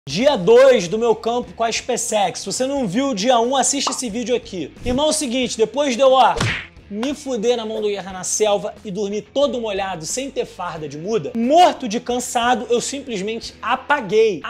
Dia 2 do meu campo com a SpaceX. Se você não viu o dia 1, assiste esse vídeo aqui. Irmão, é o seguinte, depois de eu, me fuder na mão do Guerra na Selva e dormir todo molhado, sem ter farda de muda, morto de cansado, eu simplesmente apaguei.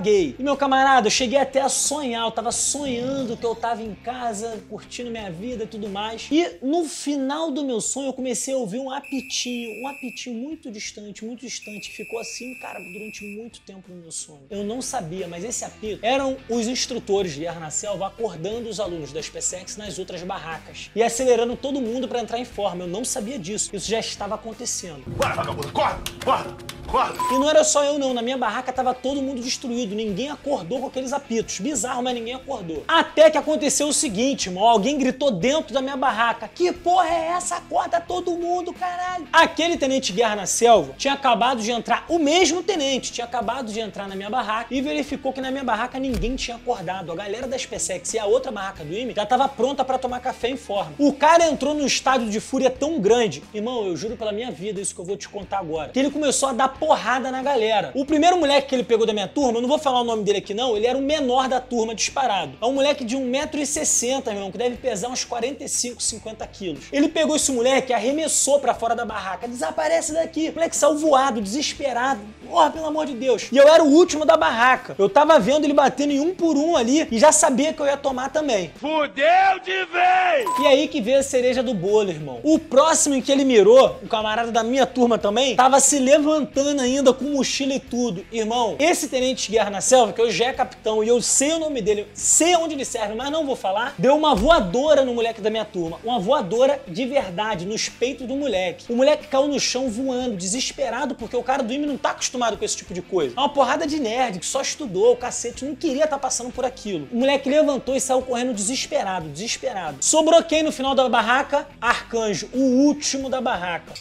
E meu camarada, eu cheguei até a sonhar, eu tava sonhando que eu tava em casa, curtindo minha vida e tudo mais. E no final do meu sonho, eu comecei a ouvir um apitinho muito distante, ficou assim, cara, durante muito tempo no meu sonho. Eu não sabia, mas esse apito eram os instrutores de Guerra na Selva acordando os alunos da SpaceX nas outras barracas e acelerando todo mundo para entrar em forma. Eu não sabia disso. Isso já estava acontecendo. Bora, vagabundo, acorda! E não era só eu não, na minha barraca tava todo mundo destruído, ninguém acordou com aqueles apitos. Bizarro, mas ninguém acordou. Até que aconteceu o seguinte, irmão, alguém gritou dentro da minha barraca: que porra é essa? Acorda todo mundo, caralho! Aquele tenente Guerra na Selva tinha acabado de entrar, o mesmo tenente tinha acabado de entrar na minha barraca e verificou que na minha barraca ninguém tinha acordado. A galera da SpaceX e a outra barraca do IME já tava pronta para tomar café em forma. O cara entrou num estádio de fúria tão grande, irmão, eu juro pela minha vida isso que eu vou te contar agora, que ele começou a dar porrada na galera. O primeiro moleque que ele pegou da minha turma, eu não vou falar o nome dele aqui não, ele era o menor da turma disparado. É um moleque de 1,60 m, meu irmão, que deve pesar uns 45, 50 quilos. Ele pegou esse moleque e arremessou pra fora da barraca. Desaparece daqui. O moleque saiu voado, desesperado. Porra, pelo amor de Deus. E eu era o último da barraca. Eu tava vendo ele batendo em um por um ali e já sabia que eu ia tomar também. Fudeu de vez! E aí que veio a cereja do bolo, irmão. O próximo em que ele mirou, o camarada da minha turma também, tava se levantando ainda com mochila e tudo. Irmão, esse tenente de Guerra na Selva, que hoje já é capitão e eu sei o nome dele, sei onde ele serve, mas não vou falar, deu uma voadora no moleque da minha turma. Uma voadora de verdade, nos peitos do moleque. O moleque caiu no chão voando, desesperado, porque o cara do IME não tá acostumado com esse tipo de coisa. É uma porrada de nerd que só estudou, o cacete, não queria estar passando por aquilo. O moleque levantou e saiu correndo desesperado. Sobrou quem no final da barraca? Arcanjo, o último da barraca.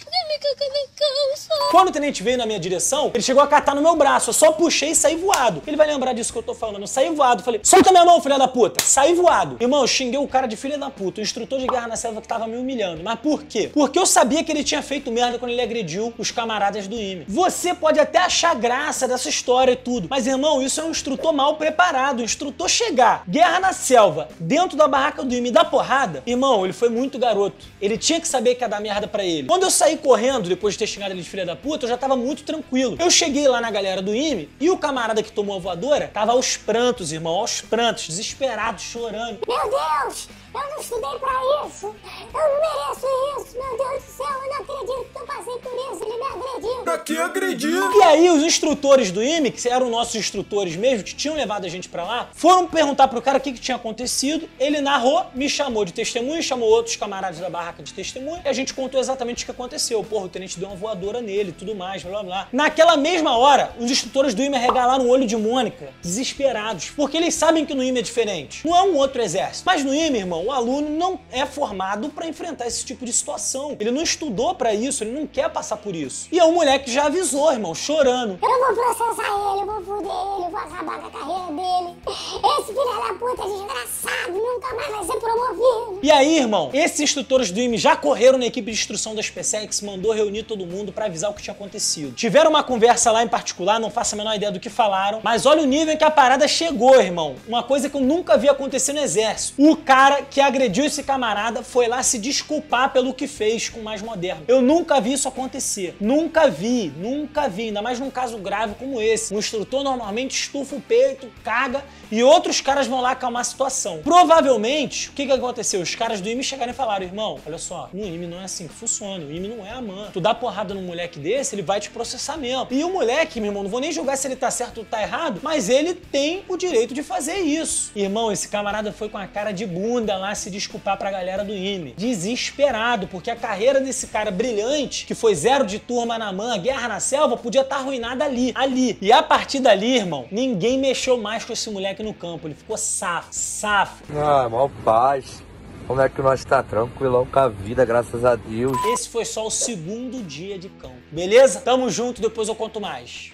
Quando o tenente veio na minha direção, ele chegou a catar no meu braço. Eu só puxei e saí voado. Ele vai lembrar disso que eu tô falando. Eu saí voado. Falei: solta minha mão, filha da puta. Saí voado. Irmão, eu xinguei o cara de filha da puta, o instrutor de Guerra na Selva que tava me humilhando. Mas por quê? Porque eu sabia que ele tinha feito merda quando ele agrediu os camaradas do IME. Você pode até achar graça dessa história e tudo, mas, irmão, isso é um instrutor mal preparado. O instrutor chegar, Guerra na Selva, dentro da barraca do IME e dar porrada, irmão, ele foi muito garoto. Ele tinha que saber que ia dar merda pra ele. Quando eu saí correndo, depois de ter xingado ele de filha da puta, eu já tava muito tranquilo. Eu cheguei lá na galera do IME e o camarada que tomou a voadora tava aos prantos, irmão, aos prantos, desesperado, chorando. Meu Deus, eu não estudei pra isso, eu não mereço isso, meu Deus do céu, eu não acredito que eu passei por isso, ele me agrediu. Pra que agrediu? E aí os instrutores do IME, que eram nossos instrutores mesmo, que tinham levado a gente pra lá, foram perguntar pro cara o que tinha acontecido. Ele narrou, me chamou de testemunha, chamou outros camaradas da barraca de testemunha e a gente contou exatamente o que aconteceu. Porra, o tenente deu uma voadora nele, tudo mais, blá blá. Naquela mesma hora, os instrutores do IME arregalaram o olho de Mônica, desesperados, porque eles sabem que no IME é diferente. Não é um outro exército. Mas no IME, irmão, o aluno não é formado pra enfrentar esse tipo de situação. Ele não estudou pra isso, ele não quer passar por isso. E o moleque já avisou, irmão, chorando. Eu vou processar ele, eu vou foder ele, eu vou acabar com a carreira dele. Esse filho da puta desgraçado nunca mais vai ser promovido. E aí, irmão, esses instrutores do IME já correram na equipe de instrução da SpaceX, mandou reunir todo mundo pra avisar o que tinha acontecido. Tiveram uma conversa lá em particular, não faço a menor ideia do que falaram, mas olha o nível em que a parada chegou, irmão. Uma coisa que eu nunca vi acontecer no exército. O cara que agrediu esse camarada foi lá se desculpar pelo que fez com o mais moderno. Eu nunca vi isso acontecer. Nunca vi, ainda mais num caso grave como esse. Um instrutor normalmente estufa o peito, caga e outros caras vão lá acalmar a situação. Provavelmente, o que aconteceu? Os caras do IME chegaram e falaram: irmão, olha só, no IME não é assim que funciona, o IME não é a mãe. Tu dá porrada num moleque desse, ele vai te processar mesmo. E o moleque, meu irmão, não vou nem julgar se ele tá certo ou tá errado, mas ele tem o direito de fazer isso. Irmão, esse camarada foi com a cara de bunda lá se desculpar pra galera do IME. Desesperado, porque a carreira desse cara brilhante, que foi 0 de turma na MAN, Guerra na Selva, podia estar arruinada ali. E a partir dali, irmão, ninguém mexeu mais com esse moleque no campo. Ele ficou safo. Ah, mal paz. Como é que nós tá tranquilão com a vida, graças a Deus. Esse foi só o segundo dia de campo. Beleza? Tamo junto, depois eu conto mais.